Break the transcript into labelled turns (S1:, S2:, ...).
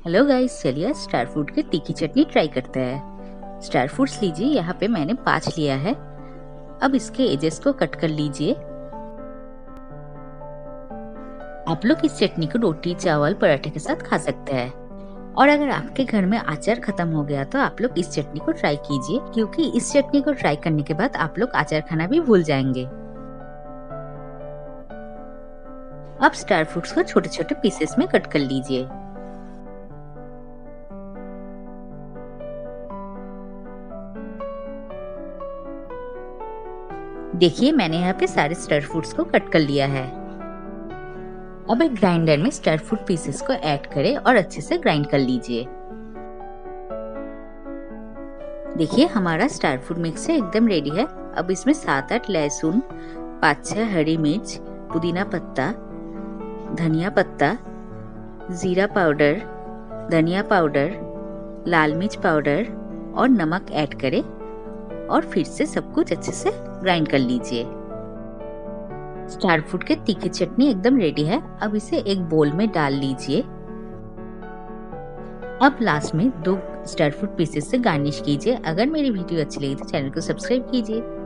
S1: Hello guys, चलिए star fruit की तीखी चटनी ट्राई करते हैं। स्टार फ्रूट्स लीजिए, यहाँ पे मैंने 5 लिया है। अब इसके एजेस को कट कर लीजिए। आप लोग इस चटनी को रोटी, चावल, पराठे के साथ खा सकते हैं। और अगर आपके घर में अचार खत्म हो गया तो आप लोग इस चटनी को ट्राई कीजिए, क्योंकि इस चटनी को ट्राई करने के बाद आप लोग अचार खाना भी भूल जाएंगे। अब स्टार फ्रूट्स को छोटे छोटे पीसेस में कट कर लीजिए। देखिए, मैंने यहाँ पे सारे स्टार फ्रूट्स को कट कर लिया है। अब एक ग्राइंडर में स्टार फ्रूट पीसेस को ऐड करें और अच्छे से ग्राइंड कर लीजिए। देखिए, हमारा स्टार फ्रूट मिक्स एकदम रेडी है। अब इसमें 7-8 लहसुन, 5-6 हरी मिर्च, पुदीना पत्ता, धनिया पत्ता, जीरा पाउडर, धनिया पाउडर, लाल मिर्च पाउडर और नमक ऐड करें और फिर से सब कुछ अच्छे से ग्राइंड कर लीजिए। स्टार फ्रूट के तीखी चटनी एकदम रेडी है। अब इसे एक बोल में डाल लीजिए। अब लास्ट में 2 स्टार फ्रूट पीसेस से गार्निश कीजिए। अगर मेरी वीडियो अच्छी लगी तो चैनल को सब्सक्राइब कीजिए।